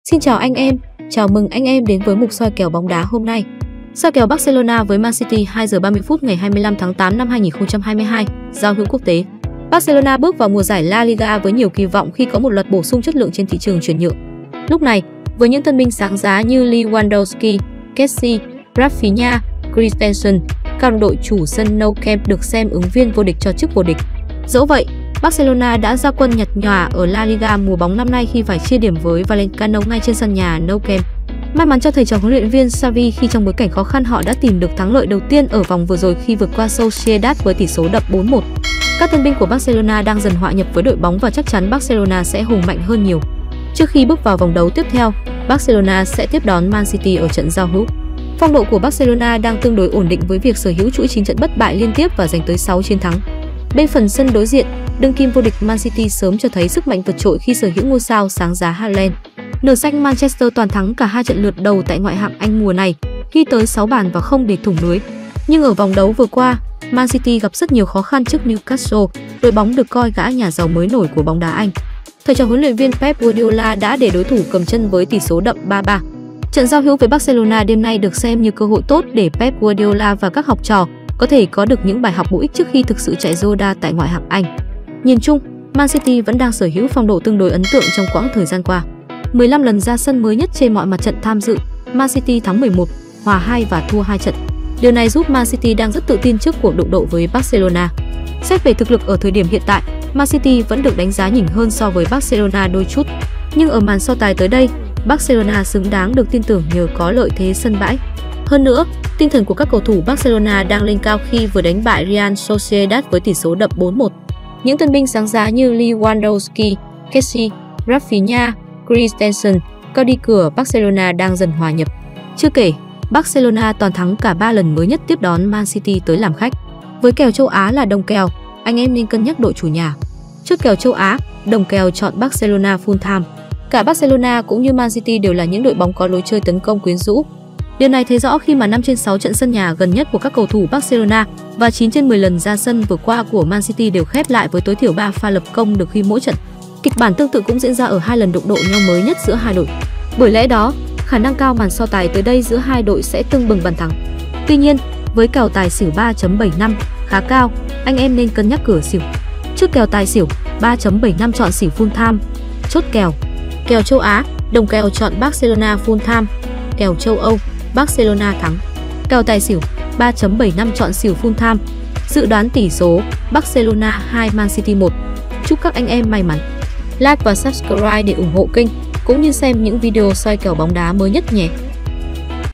Xin chào anh em, chào mừng anh em đến với mục soi kèo bóng đá hôm nay. Soi kèo Barcelona với Man City 2 giờ 30 phút ngày 25 tháng 8 năm 2022, giao hữu quốc tế. Barcelona bước vào mùa giải La Liga với nhiều kỳ vọng khi có một loạt bổ sung chất lượng trên thị trường chuyển nhượng. Lúc này, với những tân binh sáng giá như Lewandowski, Kessie, Rafinha, Christensen, các đội chủ sân Nou Camp được xem ứng viên vô địch cho chức vô địch. Dẫu vậy, Barcelona đã ra quân nhặt nhòa ở La Liga mùa bóng năm nay khi phải chia điểm với Valenciano ngay trên sân nhà Nou Camp. May mắn cho thầy trò huấn luyện viên Xavi khi trong bối cảnh khó khăn họ đã tìm được thắng lợi đầu tiên ở vòng vừa rồi khi vượt qua Sociedad với tỷ số đậm 4-1. Các tân binh của Barcelona đang dần hòa nhập với đội bóng và chắc chắn Barcelona sẽ hùng mạnh hơn nhiều. Trước khi bước vào vòng đấu tiếp theo, Barcelona sẽ tiếp đón Man City ở trận giao hữu. Phong độ của Barcelona đang tương đối ổn định với việc sở hữu chuỗi 9 trận bất bại liên tiếp và giành tới 6 chiến thắng. Bên phần sân đối diện, đương kim vô địch Man City sớm cho thấy sức mạnh vượt trội khi sở hữu ngôi sao sáng giá Haaland. Nửa xanh Manchester toàn thắng cả hai trận lượt đầu tại ngoại hạng Anh mùa này, ghi tới 6 bàn và không để thủng lưới. Nhưng ở vòng đấu vừa qua, Man City gặp rất nhiều khó khăn trước Newcastle, đội bóng được coi gã nhà giàu mới nổi của bóng đá Anh. Thầy trò huấn luyện viên Pep Guardiola đã để đối thủ cầm chân với tỷ số đậm 3-3. Trận giao hữu với Barcelona đêm nay được xem như cơ hội tốt để Pep Guardiola và các học trò có thể có được những bài học bổ ích trước khi thực sự chạy Zoda tại ngoại hạng Anh. Nhìn chung, Man City vẫn đang sở hữu phong độ tương đối ấn tượng trong quãng thời gian qua. 15 lần ra sân mới nhất trên mọi mặt trận tham dự, Man City thắng 11, hòa 2 và thua 2 trận. Điều này giúp Man City đang rất tự tin trước cuộc đụng độ với Barcelona. Xét về thực lực ở thời điểm hiện tại, Man City vẫn được đánh giá nhỉnh hơn so với Barcelona đôi chút. Nhưng ở màn so tài tới đây, Barcelona xứng đáng được tin tưởng nhờ có lợi thế sân bãi. Hơn nữa, tinh thần của các cầu thủ Barcelona đang lên cao khi vừa đánh bại Real Sociedad với tỷ số đậm 4-1. Những tân binh sáng giá như Lewandowski, Kessie, Rafinha, Christensen, các đi cửa Barcelona đang dần hòa nhập. Chưa kể, Barcelona toàn thắng cả 3 lần mới nhất tiếp đón Man City tới làm khách. Với kèo châu Á là đồng kèo, anh em nên cân nhắc đội chủ nhà. Trước kèo châu Á, đồng kèo chọn Barcelona full time. Cả Barcelona cũng như Man City đều là những đội bóng có lối chơi tấn công quyến rũ. Điều này thấy rõ khi mà 5 trên 6 trận sân nhà gần nhất của các cầu thủ Barcelona và 9 trên 10 lần ra sân vừa qua của Man City đều khép lại với tối thiểu 3 pha lập công được ghi mỗi trận. Kịch bản tương tự cũng diễn ra ở 2 lần đụng độ nhau mới nhất giữa hai đội. Bởi lẽ đó, khả năng cao màn so tài tới đây giữa hai đội sẽ tưng bừng bàn thắng. Tuy nhiên, với kèo tài xỉu 3.75 khá cao, anh em nên cân nhắc cửa xỉu. Trước kèo tài xỉu 3.75 chọn xỉu full time. Chốt kèo. Kèo châu Á, đồng kèo chọn Barcelona full time. Kèo châu Âu, Barcelona thắng. Kèo tài xỉu 3.75 chọn xỉu full time. Dự đoán tỷ số Barcelona 2 Man City 1. Chúc các anh em may mắn. Like và subscribe để ủng hộ kênh cũng như xem những video soi kèo bóng đá mới nhất nhé.